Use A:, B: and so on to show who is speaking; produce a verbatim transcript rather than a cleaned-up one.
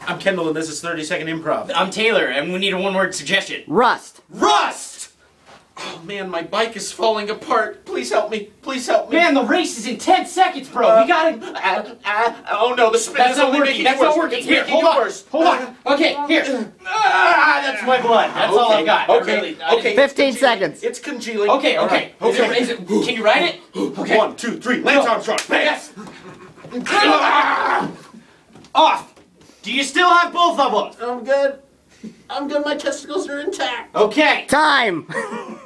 A: I'm Kendall, and this is thirty second Improv.
B: I'm Taylor, and we need a one-word suggestion.
C: Rust.
A: Rust! Oh man, my bike is falling apart. Please help me. Please help me.
B: Man, the race is in ten seconds, bro.
A: Uh,
B: we gotta...
A: Uh, uh, oh no, the spin
B: That's
A: is
B: not
A: only
B: working.
A: making
B: That's
A: it worse.
B: not working.
A: It's
B: Here,
A: making
B: hold
A: it
B: on.
A: worse.
B: Hold on. Okay, here. Ah, that's my blood. That's
A: okay.
B: all I've got.
A: Okay,
B: I really, I
A: okay.
C: Fifteen seconds.
A: It's congealing.
B: Okay, okay.
A: All
B: Is
A: right.
B: it, is it, can you ride it? Okay.
A: One, two, three. Lance
B: Go.
A: Armstrong. Bam.
B: Yes. Off. Do you still have both of them?
A: I'm good. I'm good. My testicles are intact.
B: Okay.
C: Time.